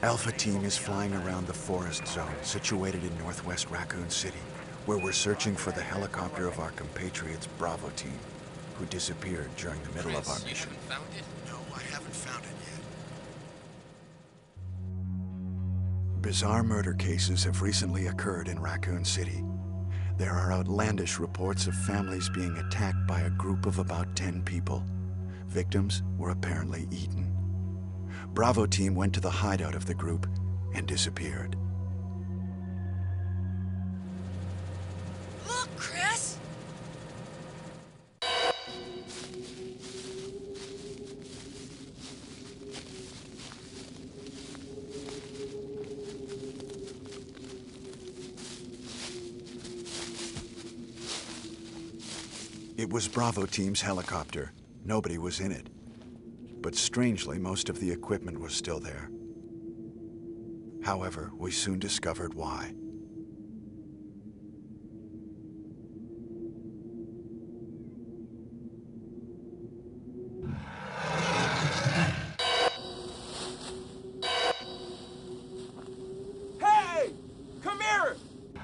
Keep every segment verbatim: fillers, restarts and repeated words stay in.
Alpha Team is flying around the forest zone situated in northwest Raccoon City, where we're searching for the helicopter of our compatriots Bravo Team, who disappeared during the middle Chris, of our you mission. haven't found it? No, I haven't found it yet. Bizarre murder cases have recently occurred in Raccoon City. There are outlandish reports of families being attacked by a group of about ten people. Victims were apparently eaten. Bravo Team went to the hideout of the group and disappeared. Look, Chris! It was Bravo Team's helicopter. Nobody was in it. But strangely, most of the equipment was still there. However, we soon discovered why. Hey! Come here!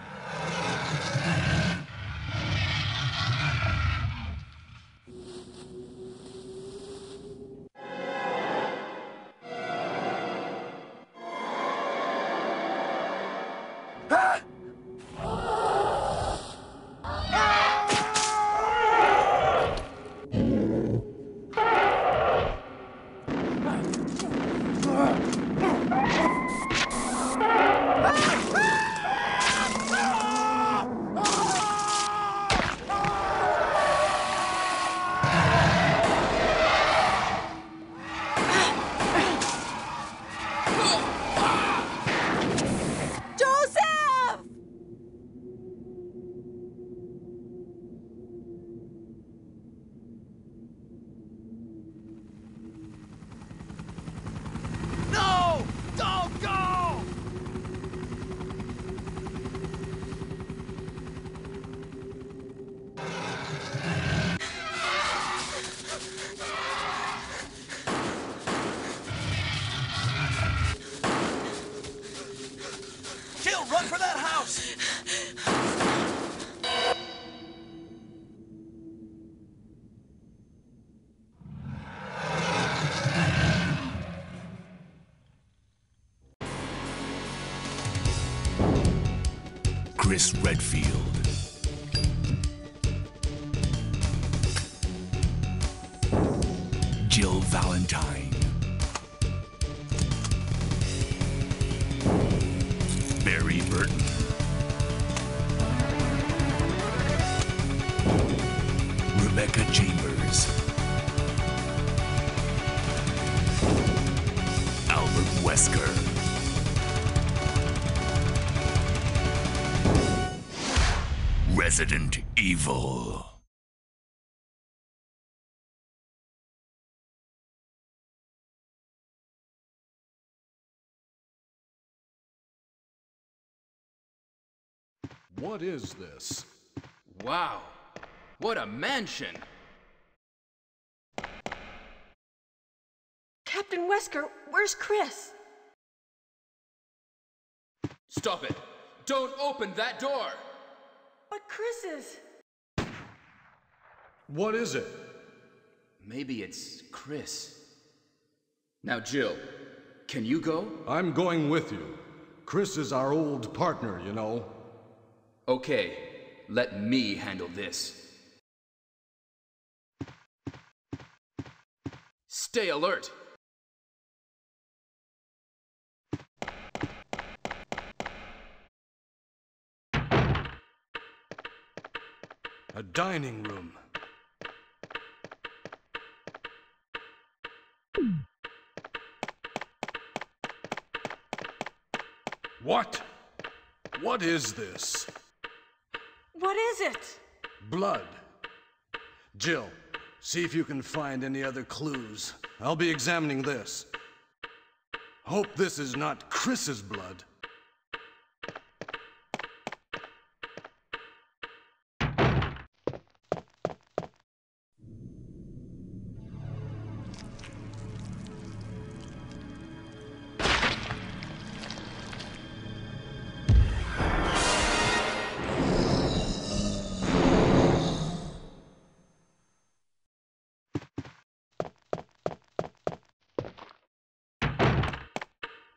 Run for that house! Chris Redfield. Jill Valentine. Barry Burton. Rebecca Chambers. Albert Wesker. Resident Evil. What is this? Wow, what a mansion! Captain Wesker, where's Chris? Stop it! Don't open that door! But Chris is... What is it? Maybe it's Chris. Now, Jill, can you go? I'm going with you. Chris is our old partner, you know. Okay, let me handle this. Stay alert! A dining room. What? What is this? What is it? Blood. Jill, see if you can find any other clues. I'll be examining this. Hope this is not Chris's blood.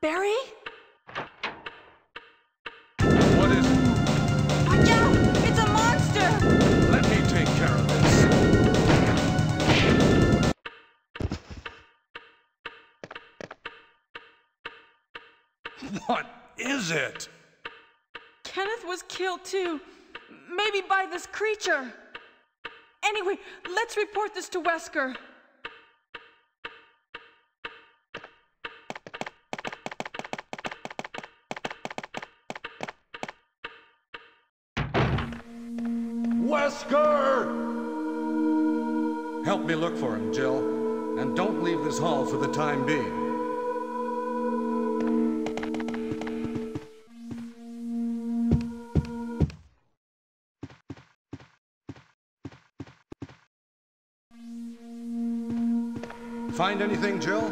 Barry? What is it? Watch out! It's a monster! Let me take care of this. What is it? Kenneth was killed too. Maybe by this creature. Anyway, let's report this to Wesker. Wesker! Help me look for him, Jill. And don't leave this hall for the time being. Find anything, Jill?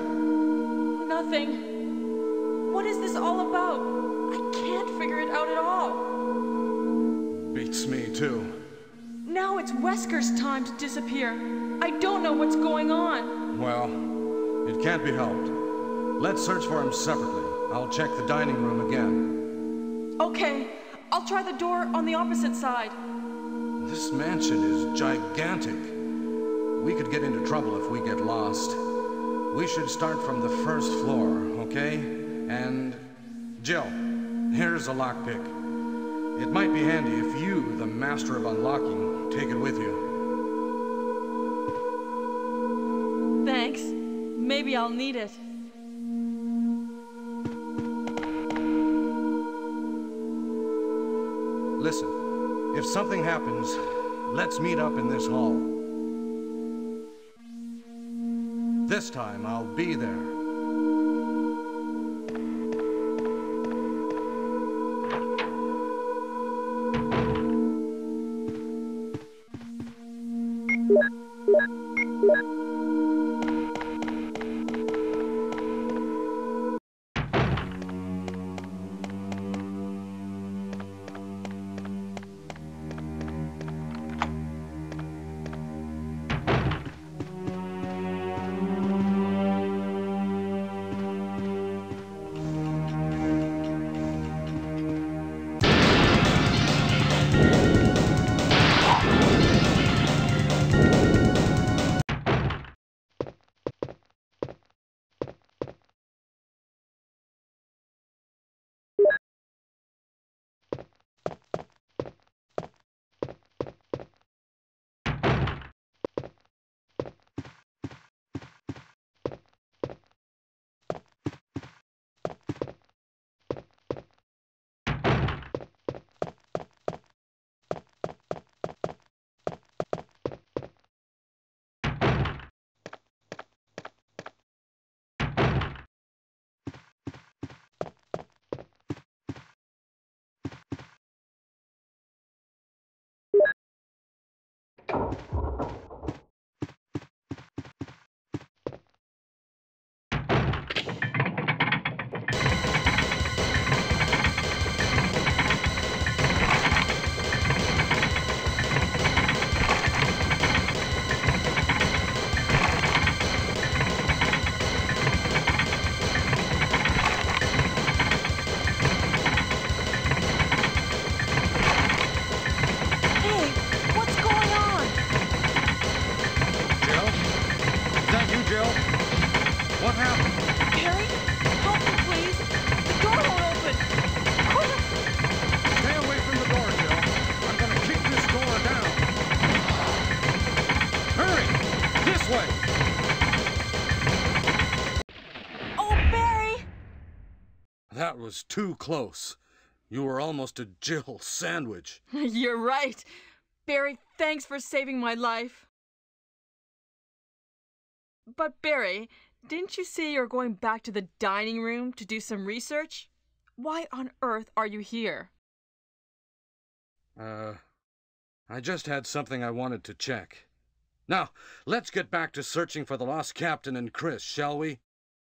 Nothing. What is this all about? I can't figure it out at all. Beats me, too. Now it's Wesker's time to disappear. I don't know what's going on. Well, it can't be helped. Let's search for him separately. I'll check the dining room again. Okay, I'll try the door on the opposite side. This mansion is gigantic. We could get into trouble if we get lost. We should start from the first floor, okay? And... Jill, here's a lockpick. It might be handy if you, the master of unlocking, take it with you. Thanks. Maybe I'll need it. Listen, if something happens, let's meet up in this hall. This time, I'll be there. That was too close. You were almost a Jill sandwich. You're right. Barry, thanks for saving my life. But Barry, didn't you say you're going back to the dining room to do some research? Why on earth are you here? Uh, I just had something I wanted to check. Now, let's get back to searching for the lost captain and Chris, shall we?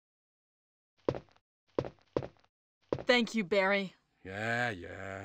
Thank you, Barry. Yeah, yeah.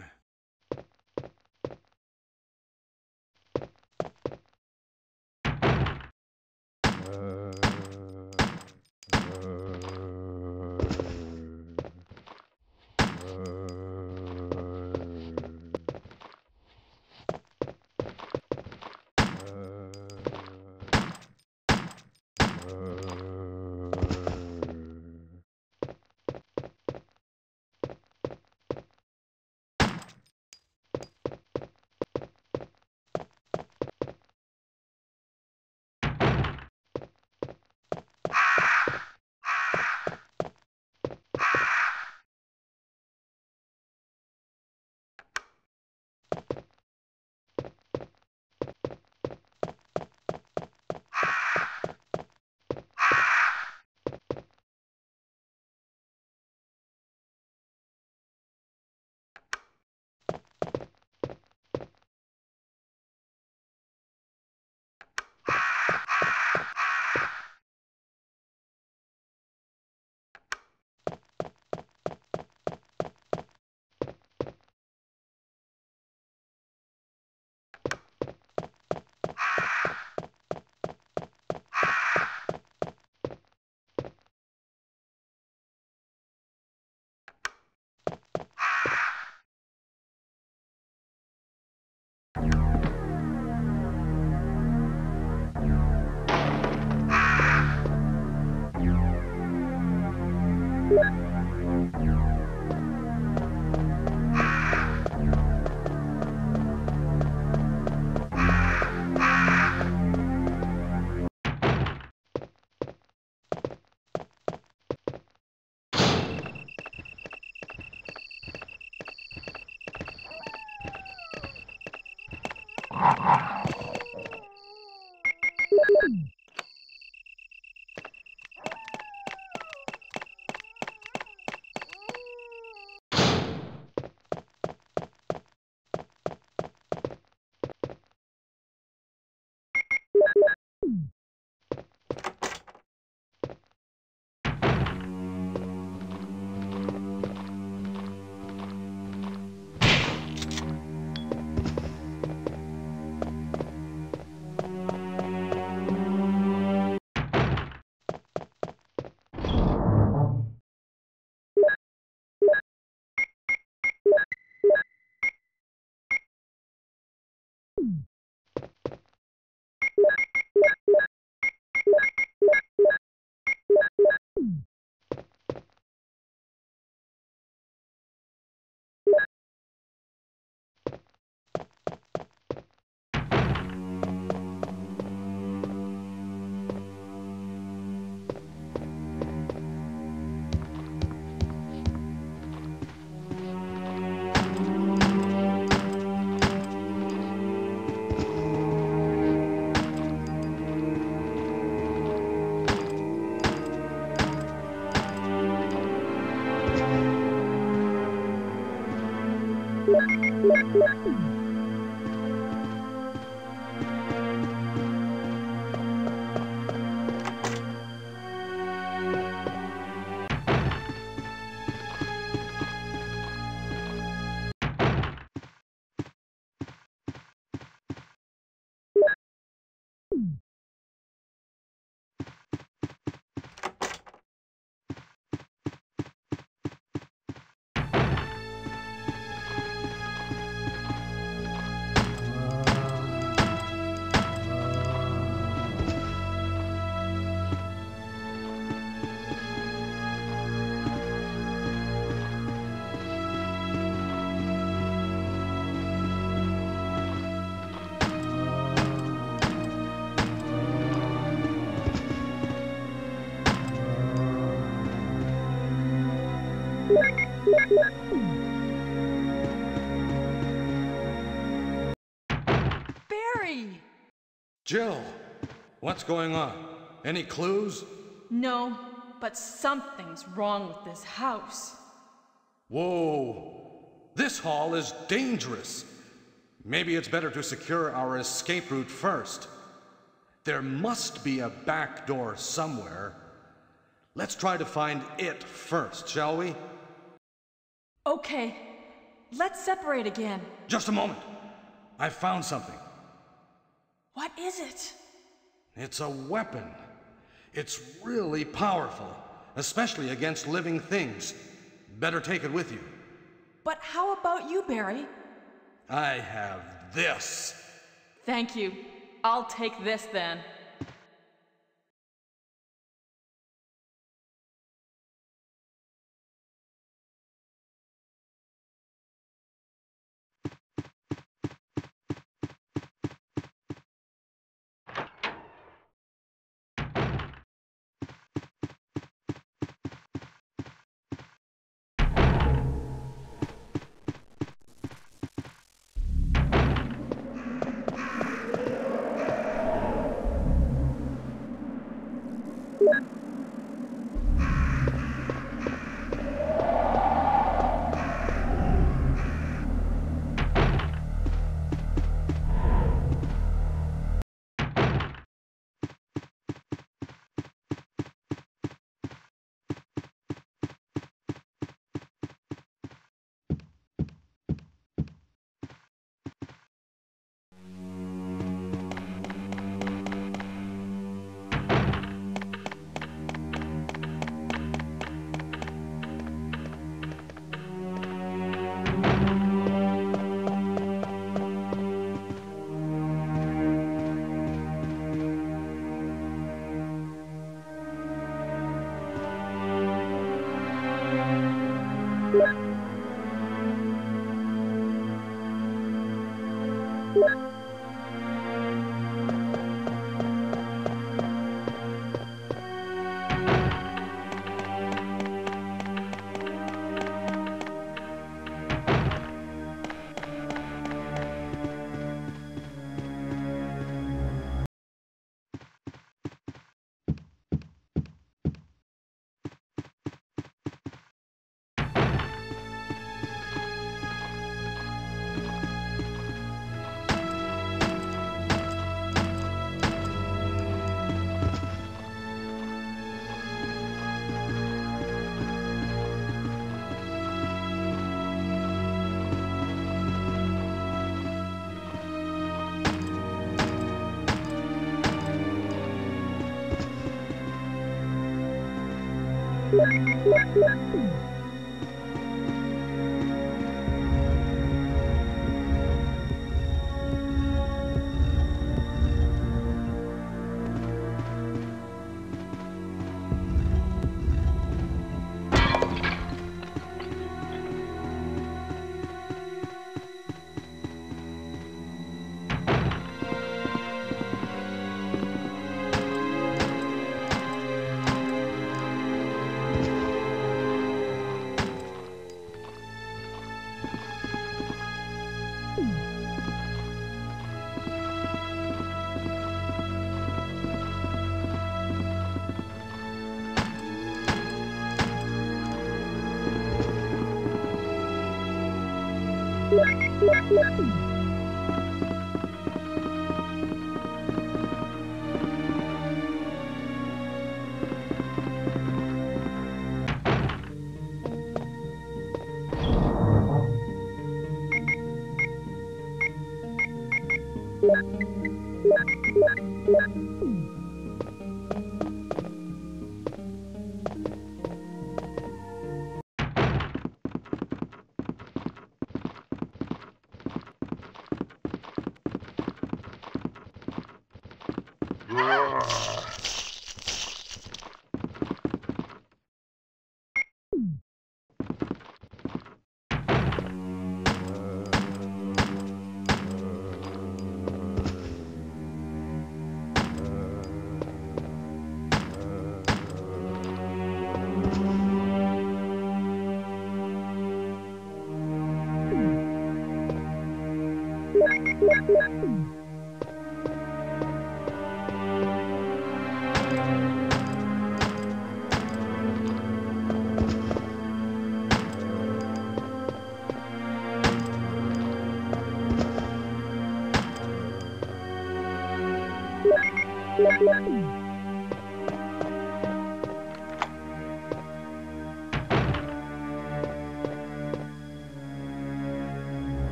Barry! Jill, what's going on? Any clues? No, but something's wrong with this house. Whoa, this hall is dangerous. Maybe it's better to secure our escape route first. There must be a back door somewhere. Let's try to find it first, shall we? Okay, let's separate again. Just a moment. I found something. What is it? It's a weapon. It's really powerful, especially against living things. Better take it with you. But how about you, Barry? I have this. Thank you. I'll take this then.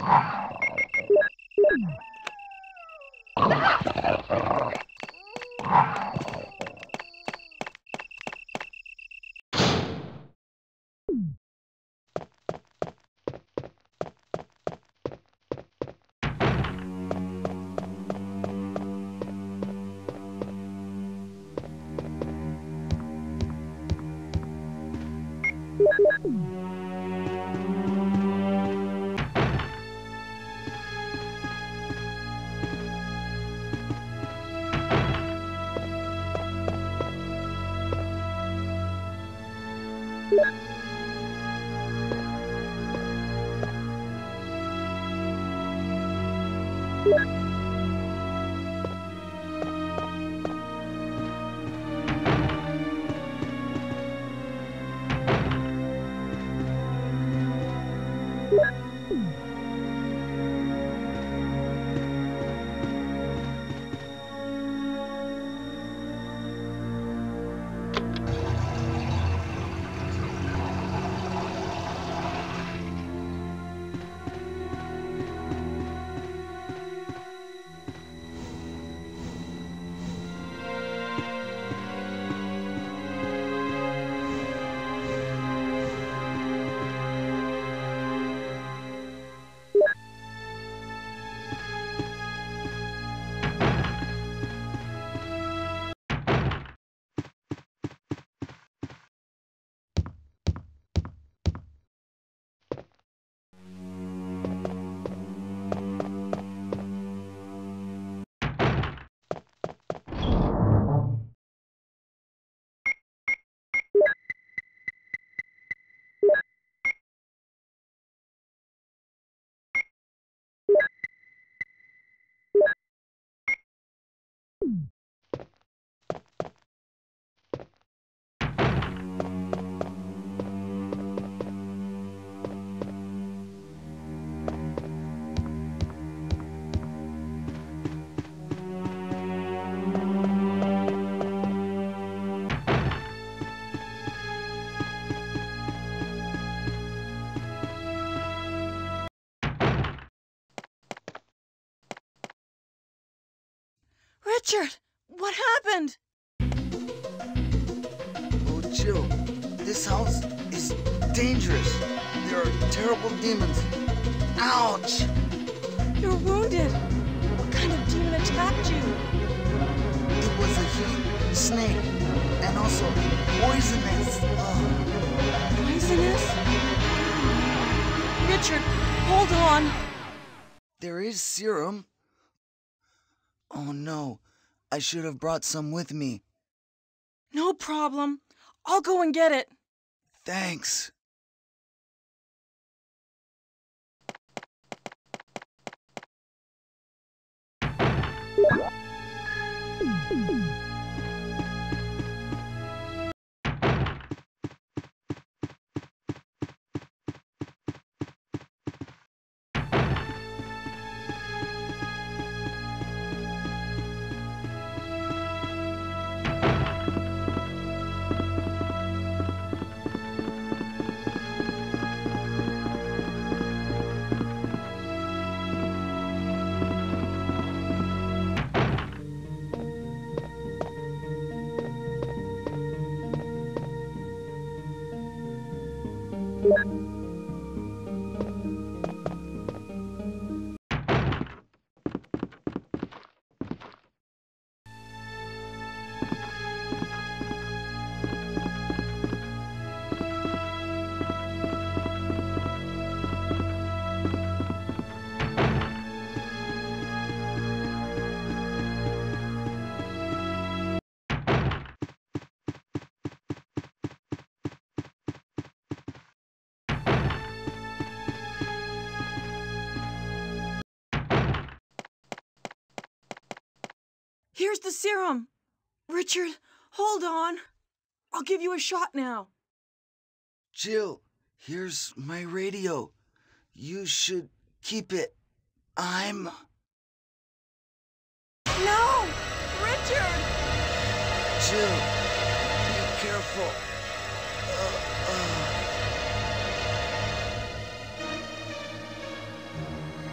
Richard, what happened? Oh, Jill, this house is dangerous. There are terrible demons. Ouch! You're wounded. What kind of demon attacked you? It was a huge snake, and also poisonous. Oh. Poisonous? Richard, hold on. There is serum. Oh no, I should have brought some with me. No problem. I'll go and get it. Thanks. Here's the serum. Richard, hold on. I'll give you a shot now. Jill, here's my radio. You should keep it. I'm... No! Richard! Jill, be careful. Uh, uh.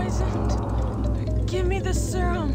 poisoned. Give me the serum.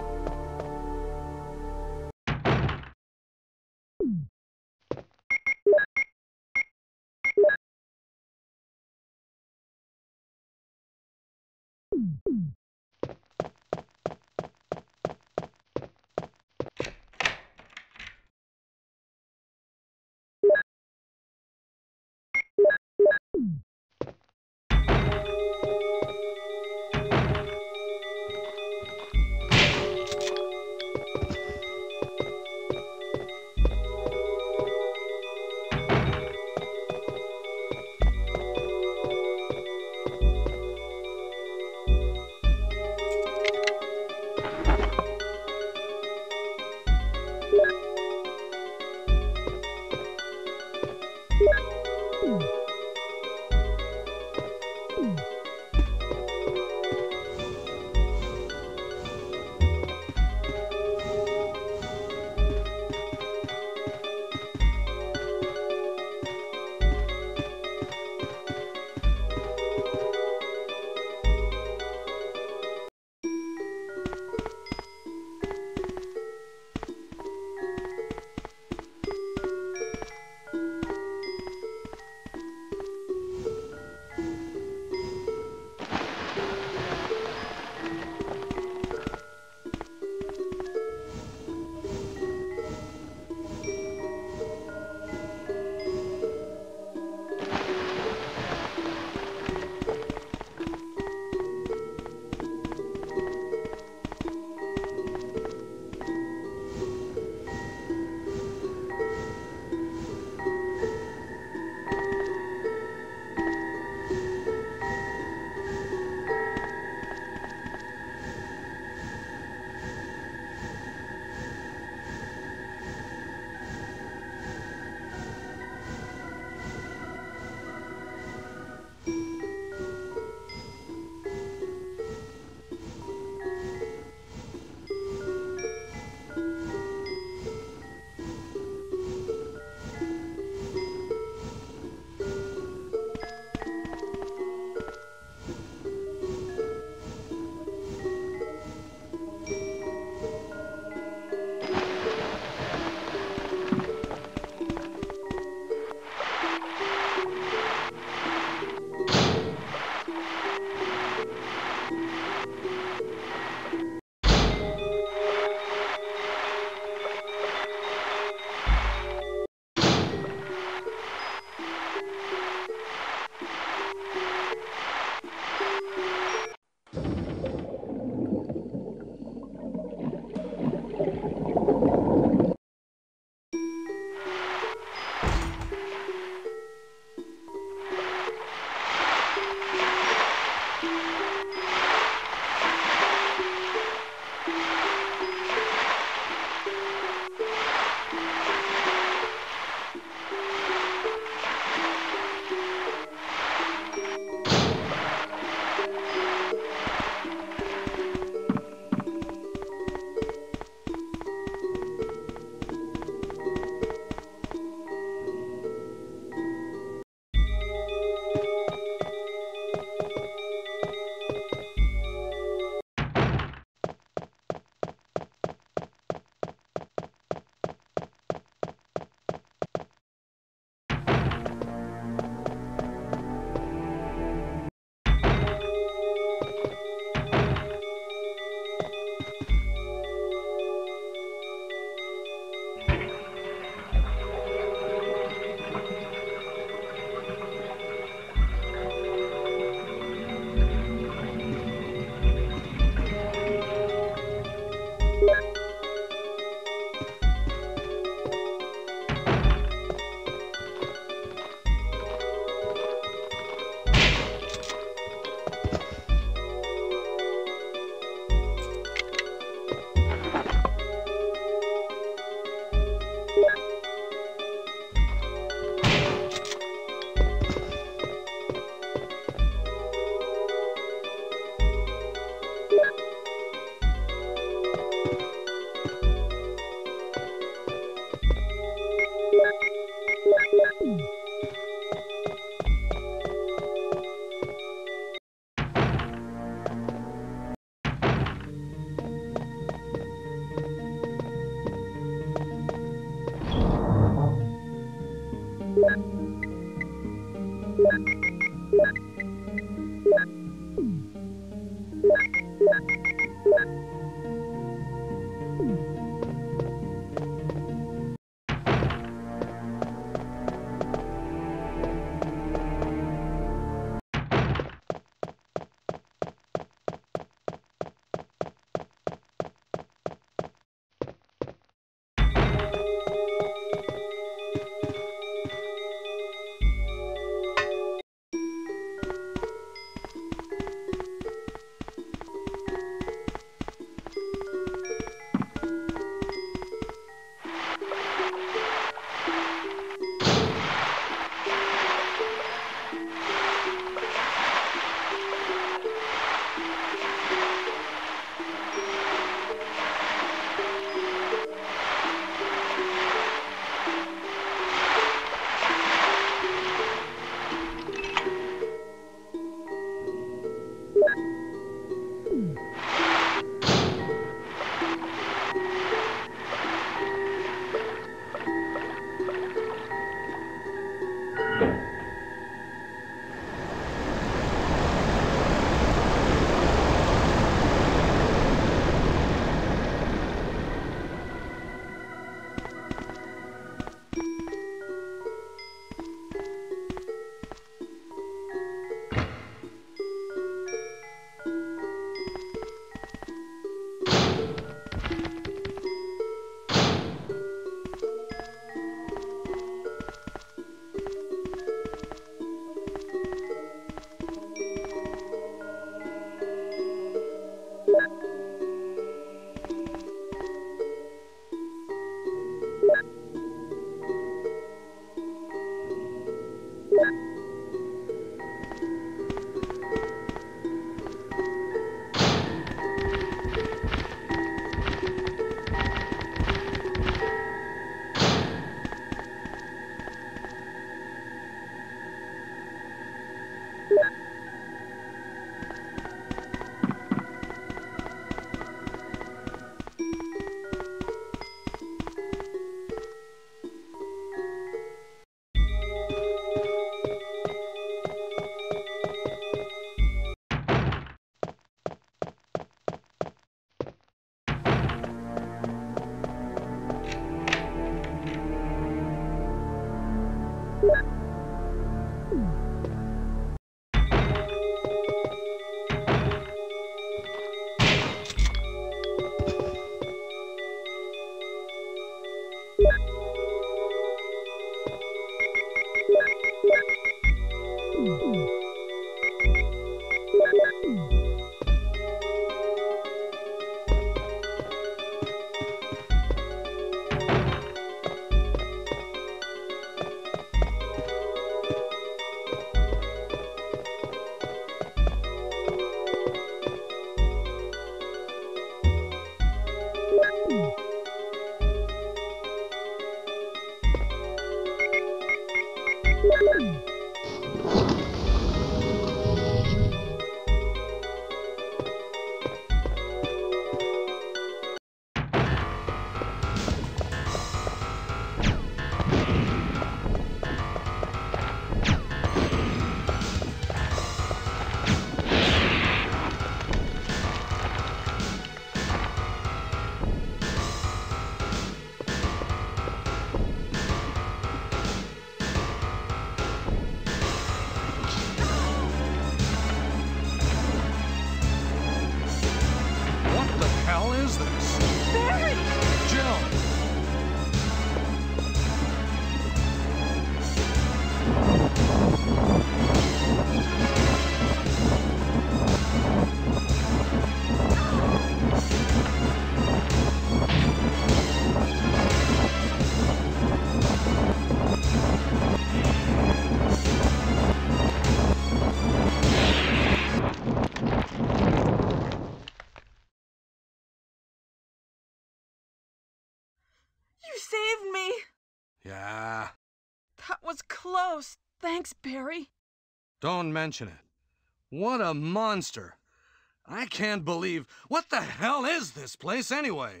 You saved me! Yeah. That was close. Thanks, Barry. Don't mention it. What a monster. I can't believe... What the hell is this place anyway?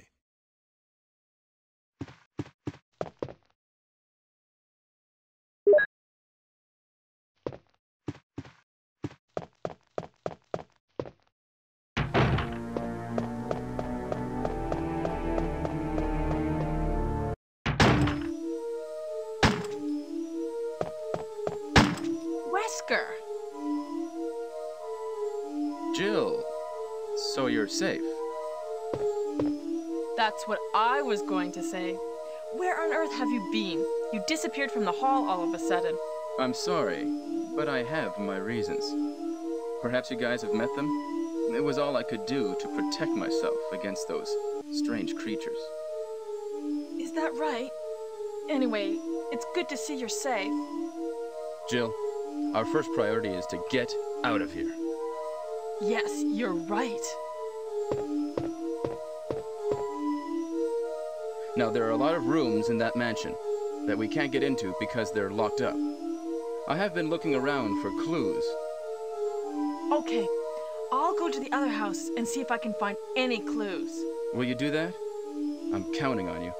Wesker. Jill, so you're safe. That's what I was going to say. Where on earth have you been? You disappeared from the hall all of a sudden. I'm sorry, but I have my reasons. Perhaps you guys have met them? It was all I could do to protect myself against those strange creatures. Is that right? Anyway, it's good to see you're safe. Jill, our first priority is to get out of here. Yes, you're right. Now, there are a lot of rooms in that mansion that we can't get into because they're locked up. I have been looking around for clues. Okay, I'll go to the other house and see if I can find any clues. Will you do that? I'm counting on you.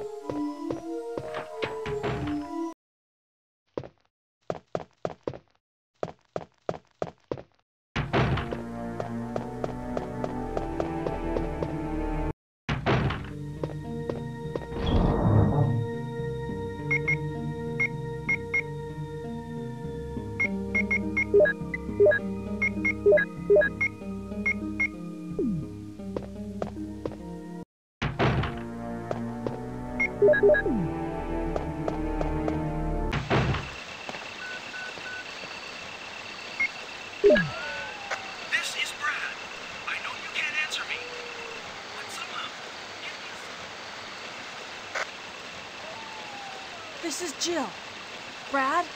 This is Brad. I know you can't answer me, but somehow, give me a... This is Jill. Brad?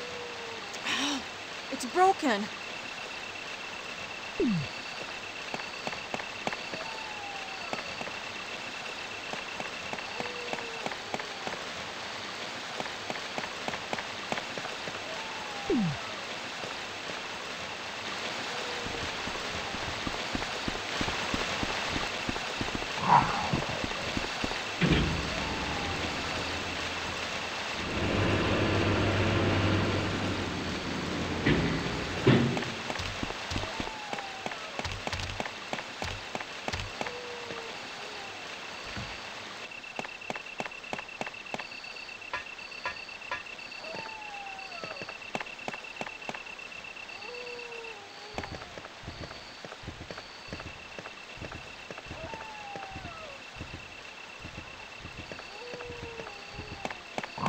It's broken.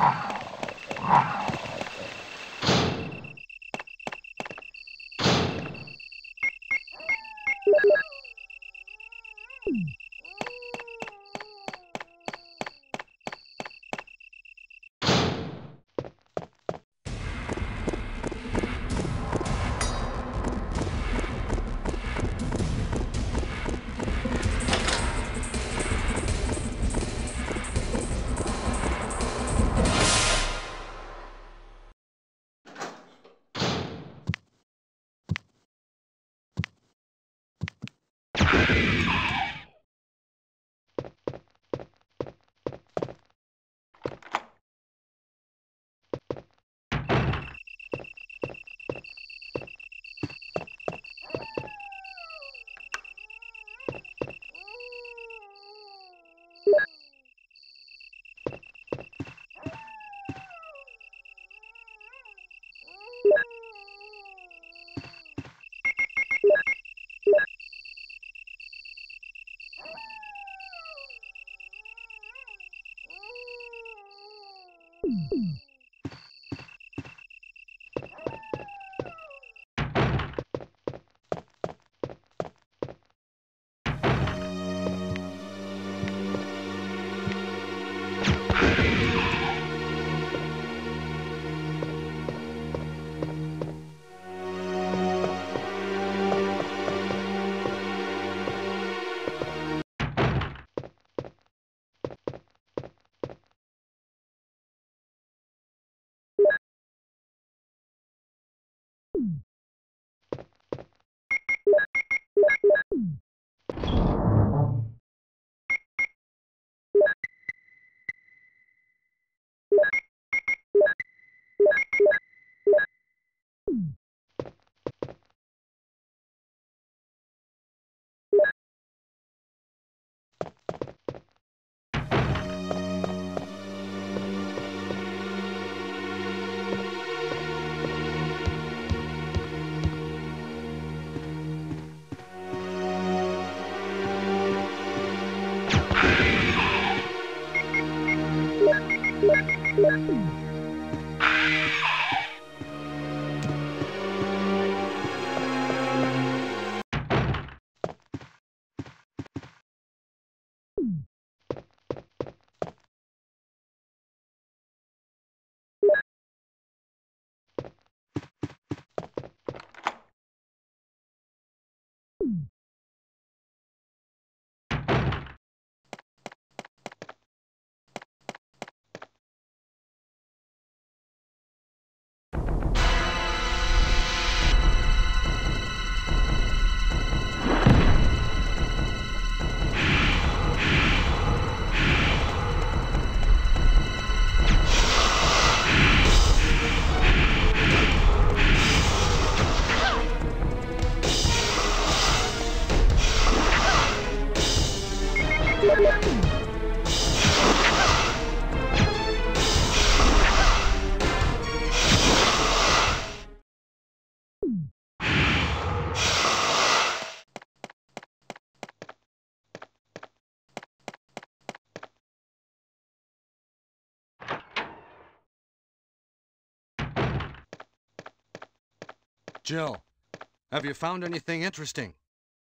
Jill, have you found anything interesting?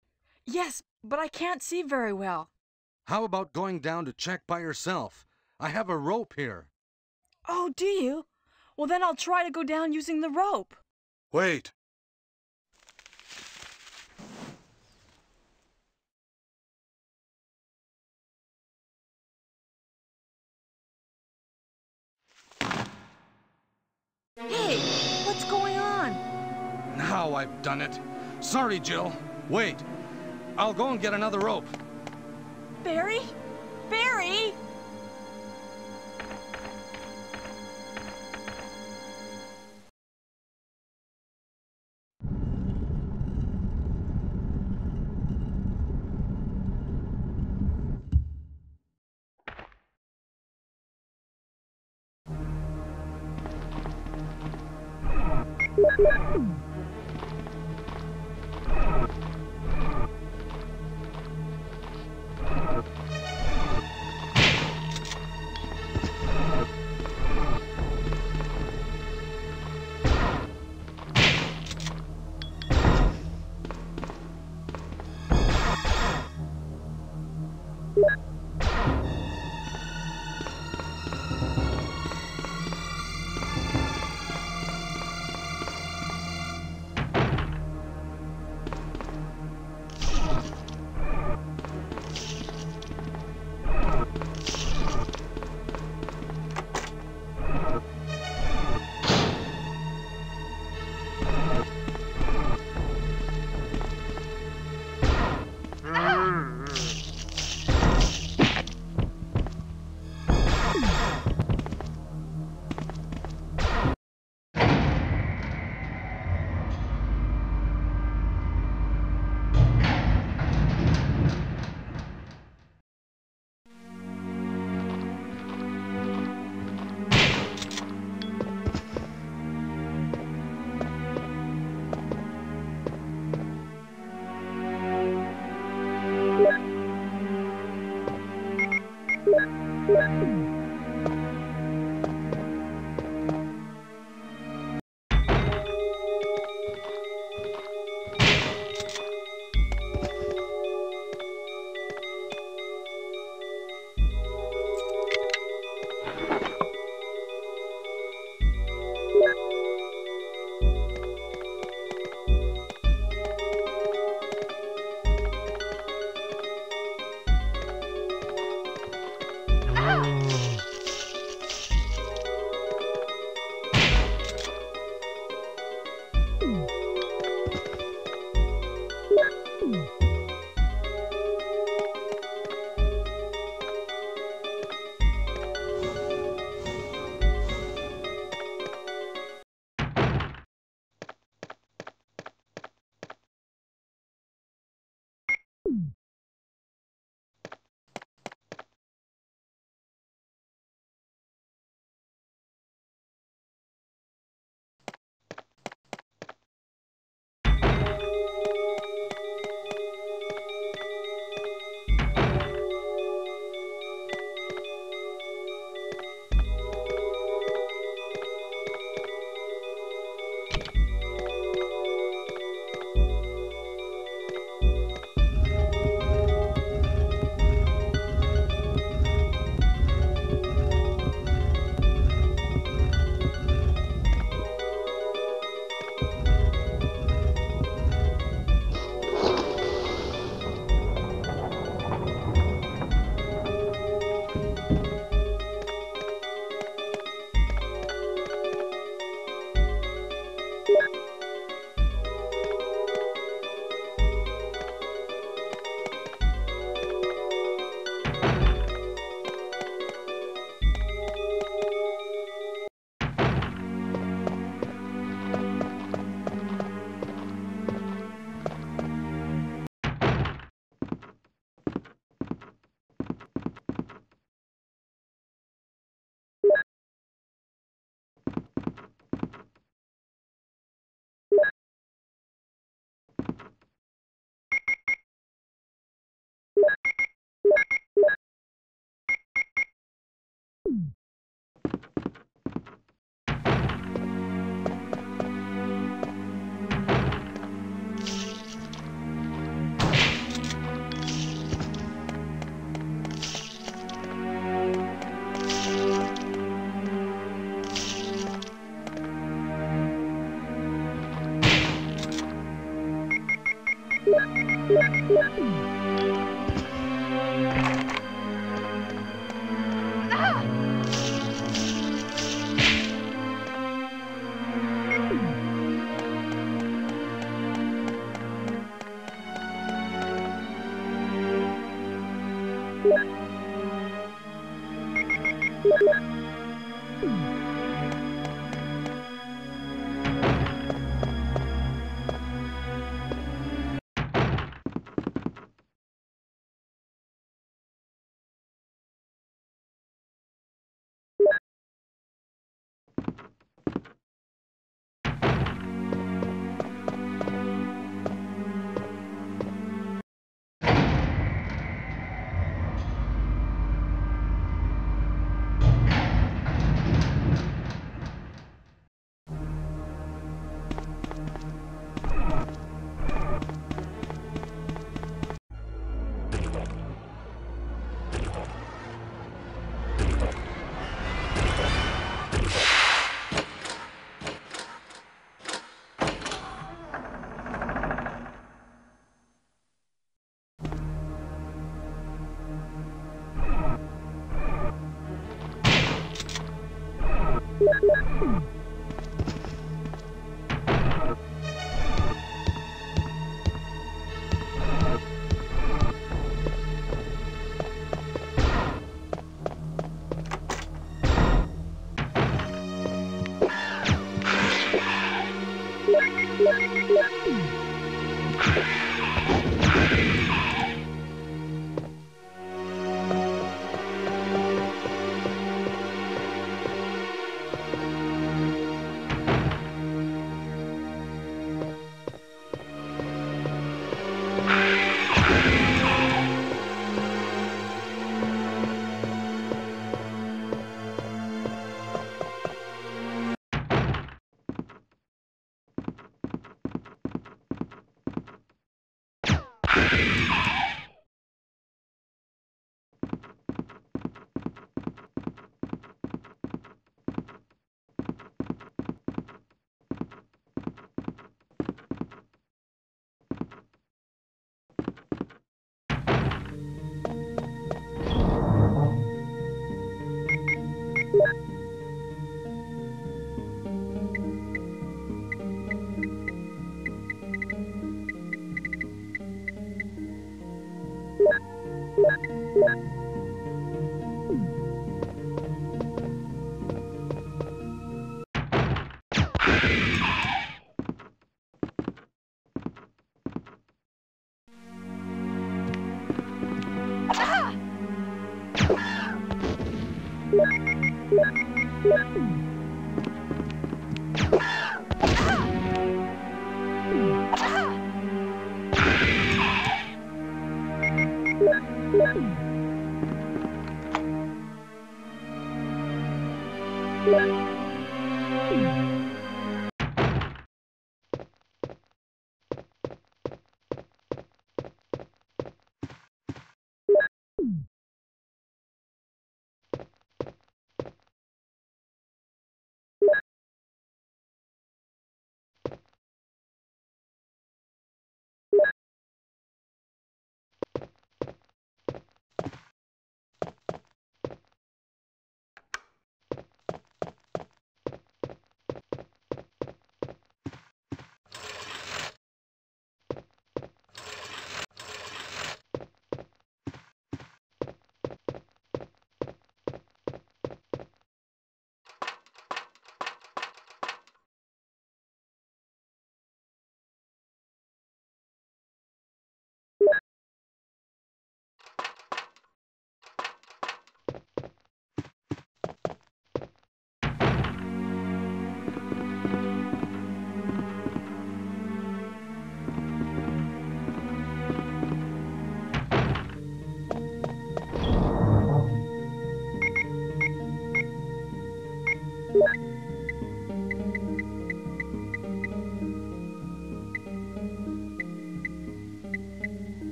Yes, but I can't see very well. How about going down to check by yourself? I have a rope here. Oh, do you? Well, then I'll try to go down using the rope. Wait. Hey, what's going on? Now I've done it. Sorry, Jill. Wait. I'll go and get another rope. Barry? Barry?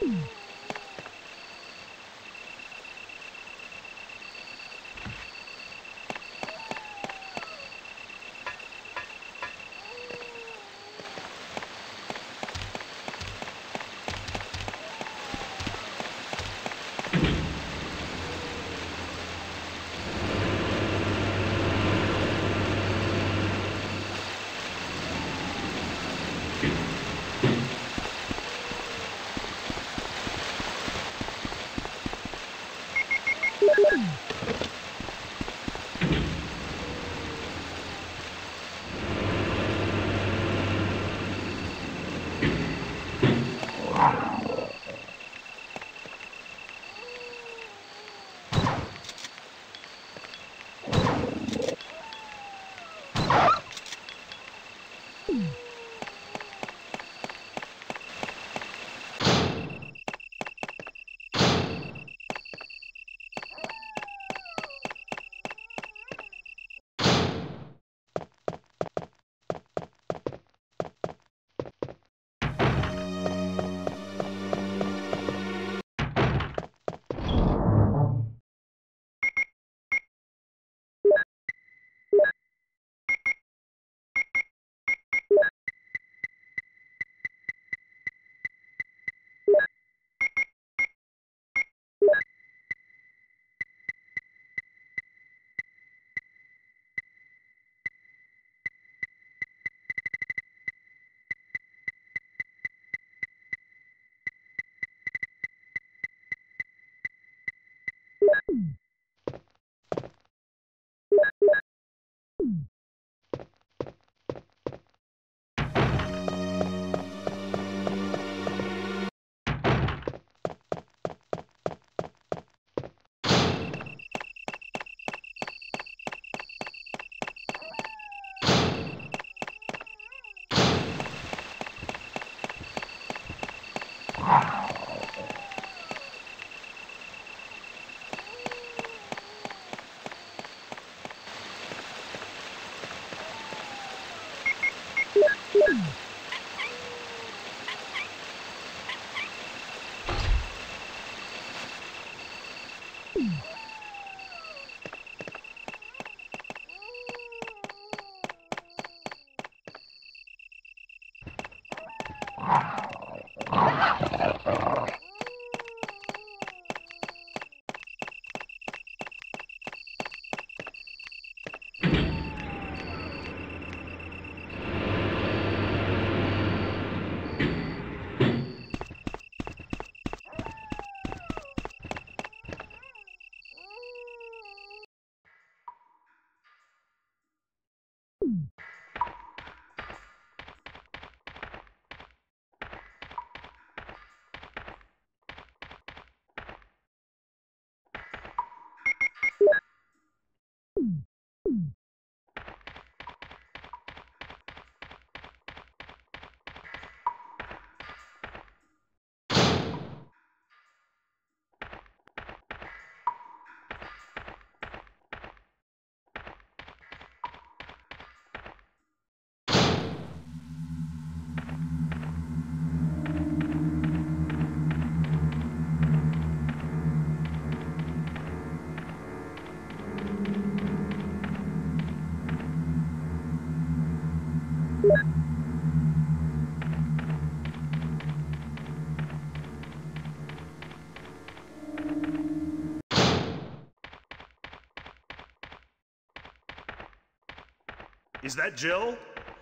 Is that Jill?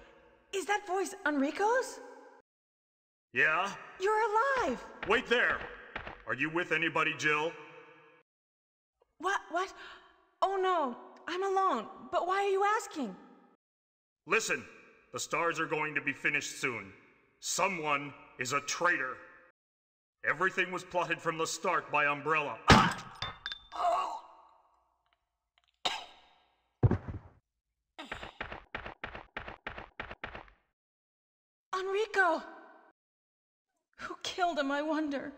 Is that voice Enrico's? Yeah? You're alive! Wait there! Are you with anybody, Jill? What? What? Oh no, I'm alone. But why are you asking? Listen, the stars are going to be finished soon. Someone is a traitor. Everything was plotted from the start by Umbrella. Ah! Enrico! Who killed him, I wonder?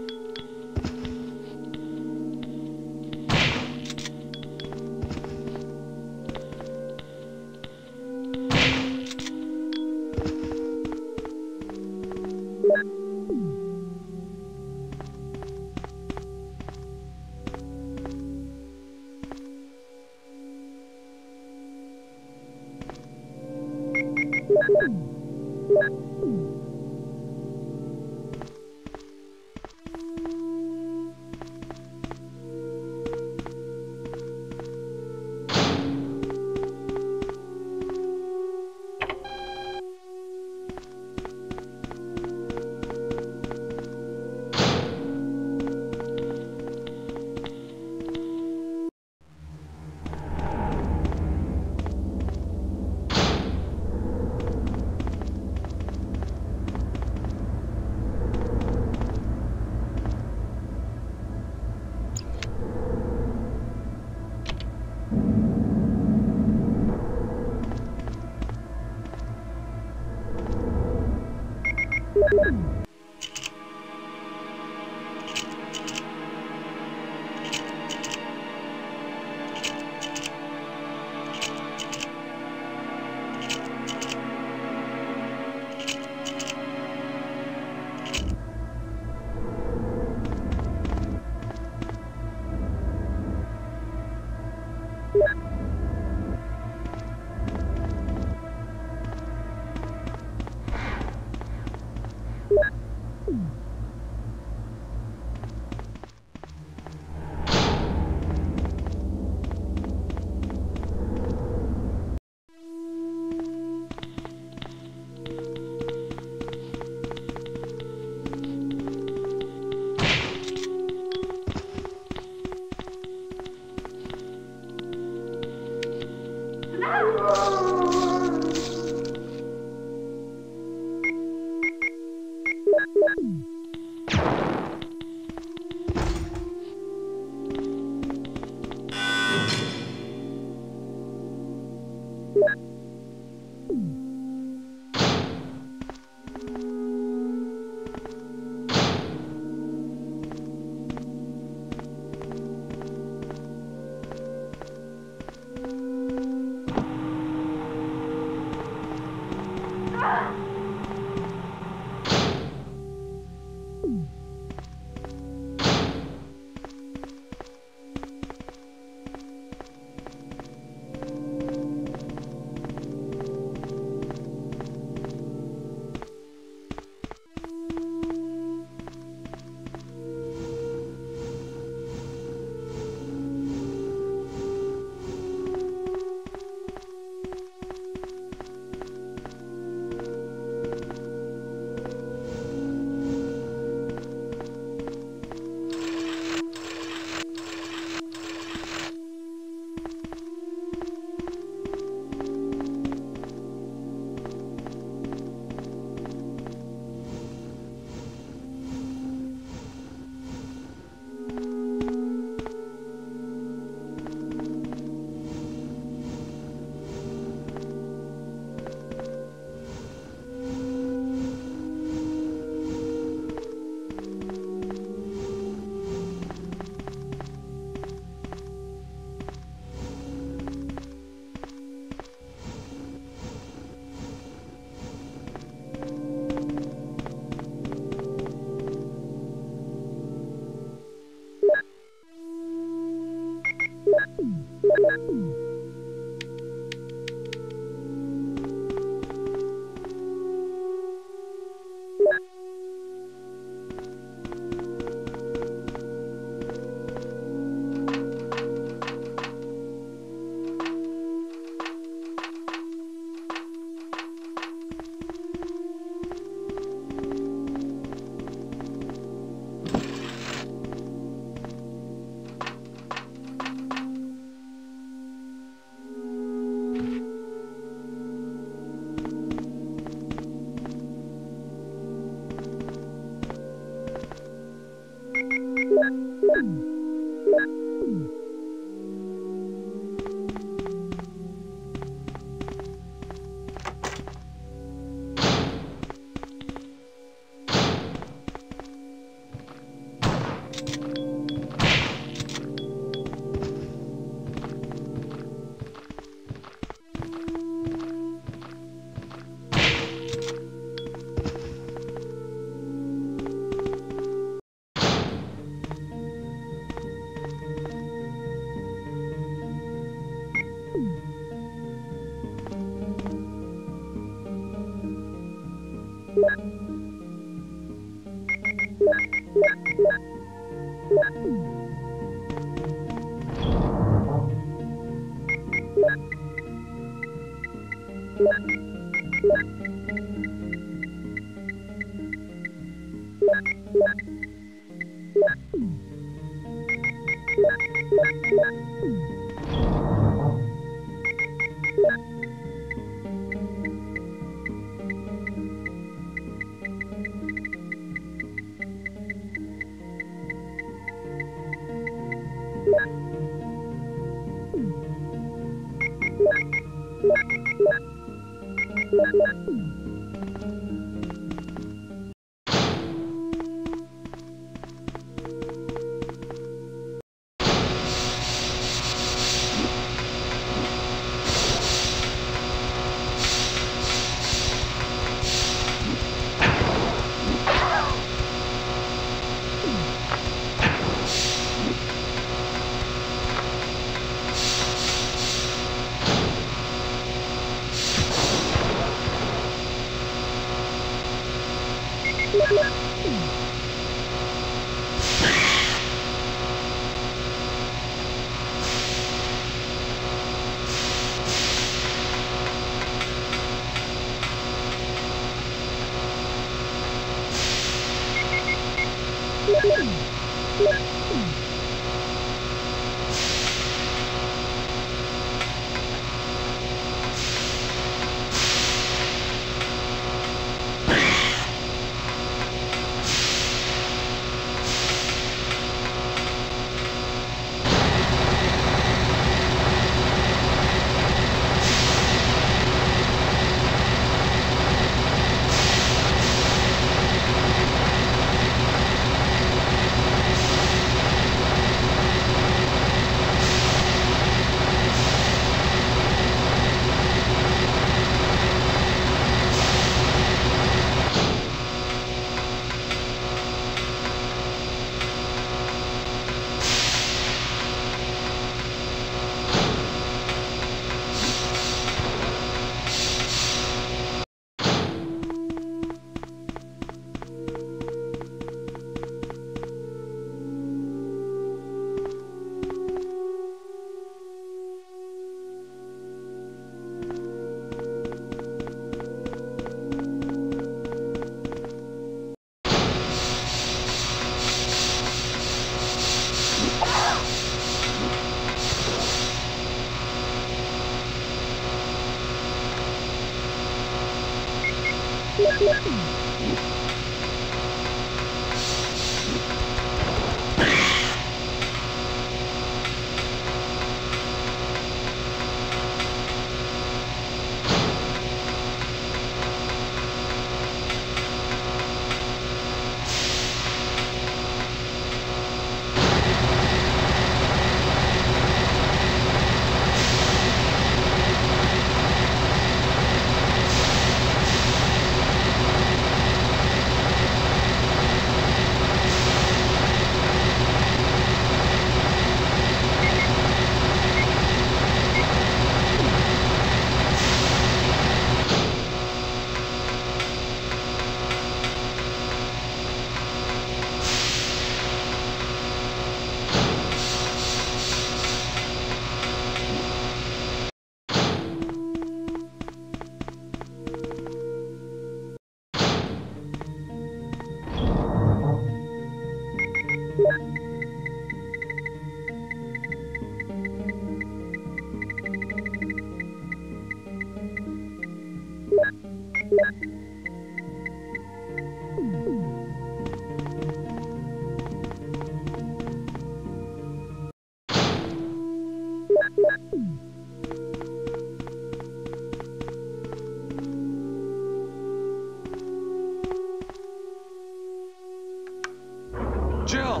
Jill!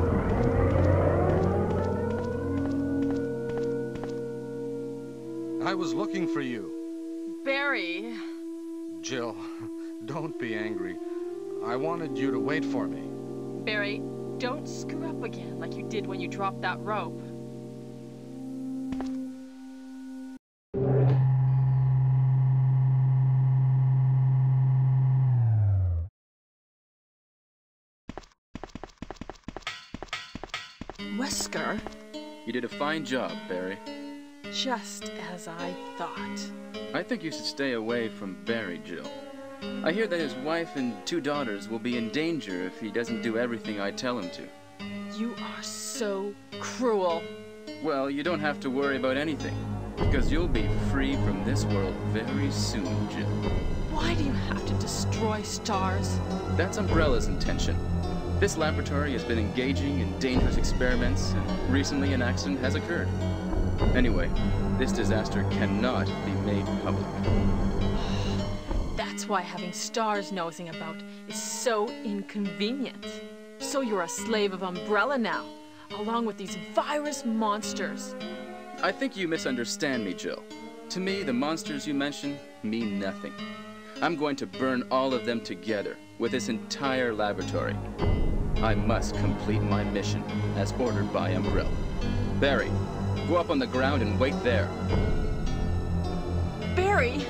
I was looking for you. Barry. Jill, don't be angry. I wanted you to wait for me. Barry, don't screw up again like you did when you dropped that rope. Wesker? You did a fine job, Barry. Just as I thought. I think you should stay away from Barry, Jill. I hear that his wife and two daughters will be in danger if he doesn't do everything I tell him to. You are so cruel. Well, you don't have to worry about anything, because you'll be free from this world very soon, Jill. Why do you have to destroy stars? That's Umbrella's intention. This laboratory has been engaging in dangerous experiments, and recently an accident has occurred. Anyway, this disaster cannot be made public. That's why having stars nosing about is so inconvenient. So you're a slave of Umbrella now, along with these virus monsters. I think you misunderstand me, Jill. To me, the monsters you mention mean nothing. I'm going to burn all of them together with this entire laboratory. I must complete my mission as ordered by Umbrella. Barry, go up on the ground and wait there. Barry!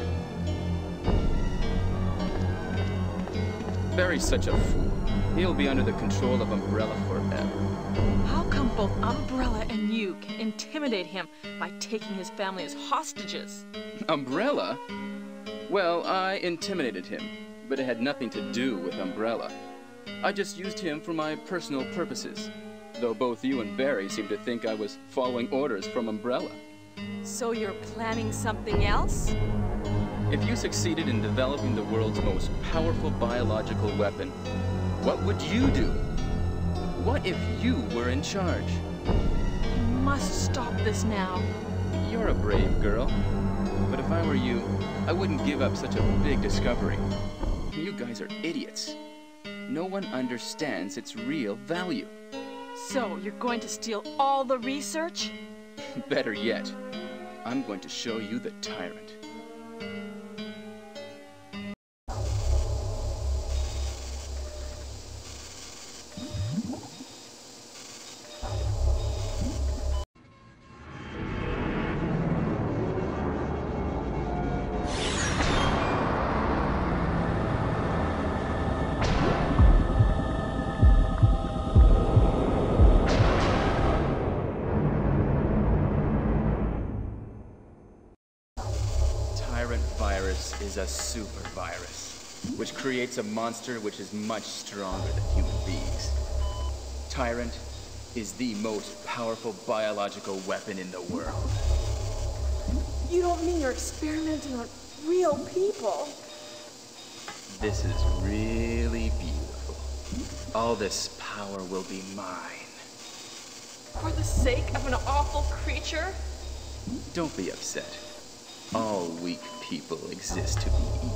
Barry's such a fool. He'll be under the control of Umbrella forever. How come both Umbrella and you can intimidate him by taking his family as hostages? Umbrella? Well, I intimidated him, but it had nothing to do with Umbrella. I just used him for my personal purposes, though both you and Barry seem to think I was following orders from Umbrella. So you're planning something else? If you succeeded in developing the world's most powerful biological weapon, what would you do? What if you were in charge? You must stop this now. You're a brave girl, but if I were you, I wouldn't give up such a big discovery. You guys are idiots. No one understands its real value. So, you're going to steal all the research? Better yet, I'm going to show you the tyrant. Is a super virus, which creates a monster which is much stronger than human beings. Tyrant is the most powerful biological weapon in the world. You don't mean you're experimenting on real people? This is really beautiful. All this power will be mine. For the sake of an awful creature? Don't be upset. All weak people exist to be eaten.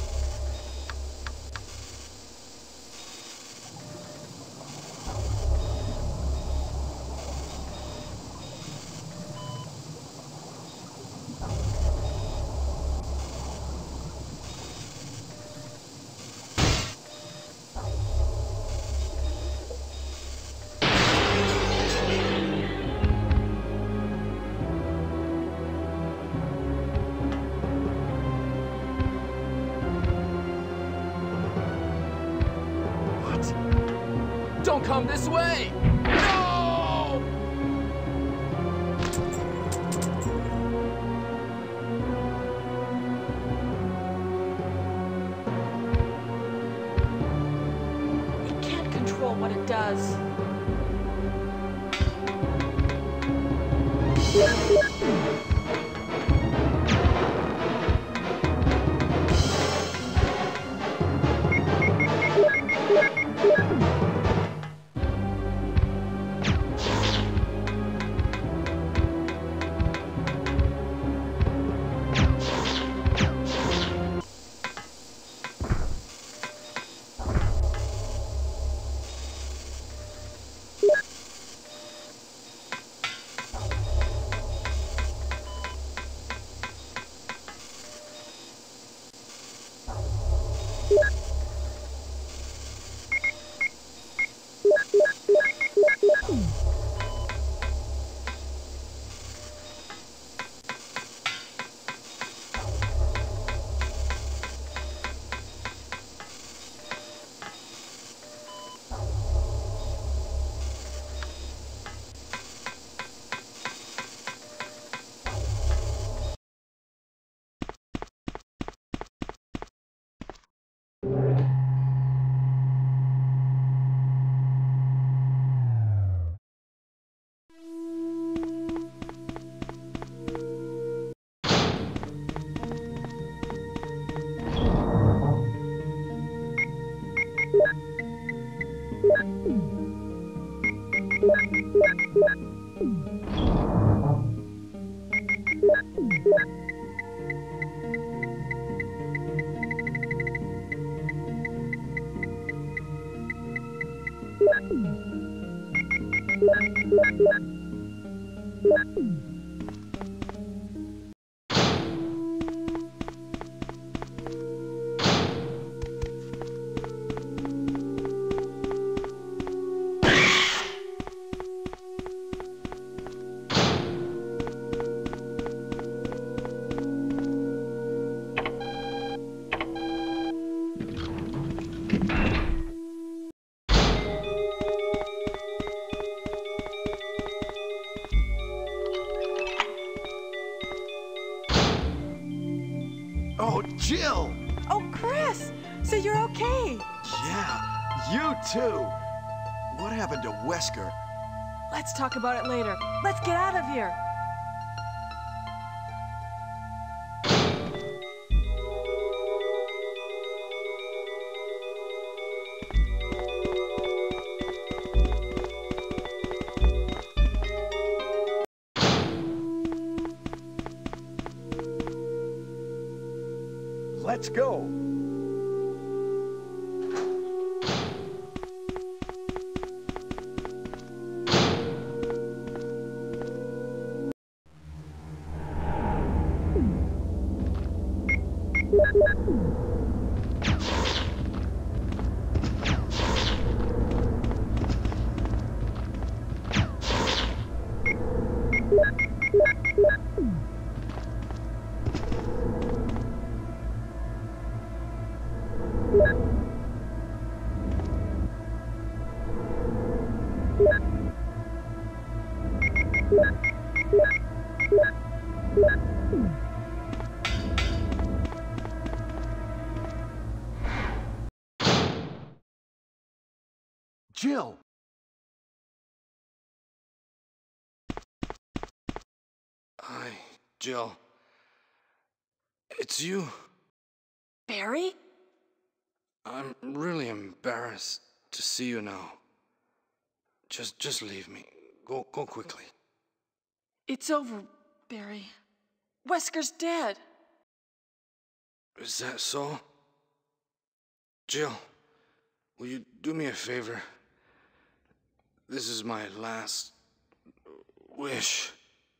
Don't come this way! No! It can't control what it does. Oh, Jill! Oh, Chris! So you're okay? Yeah, you too! What happened to Wesker? Let's talk about it later. Let's get out of here. Let's go! Jill! Hi, Jill. It's you. Barry? I'm really embarrassed to see you now. Just, just leave me. Go, go quickly. It's over, Barry. Wesker's dead. Is that so? Jill, will you do me a favor? This is my last wish.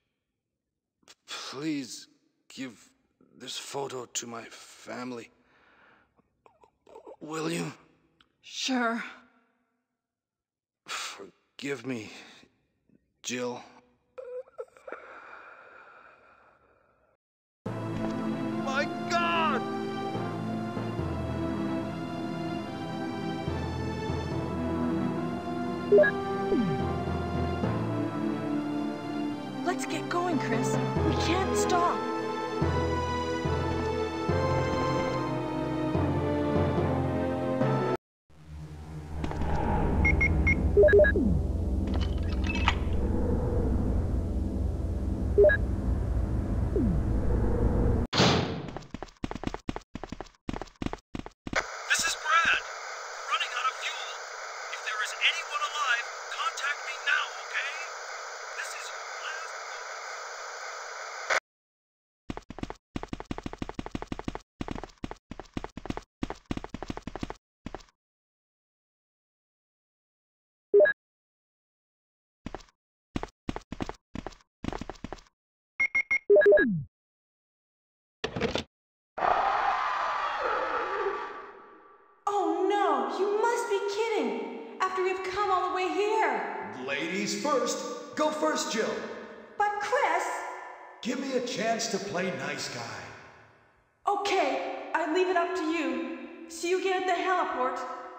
Please give this photo to my family. Will you? Sure. Forgive me, Jill. My God! Let's get going, Chris. We can't stop. This is Brad. We're running out of fuel. If there is anyone alive, contact me now, okay? This is your last Oh no, you must be kidding. After we've come all the way here. Ladies first. Go first, Jill. But Chris... Give me a chance to play nice guy. Okay, I leave it up to you. See you again at the heliport.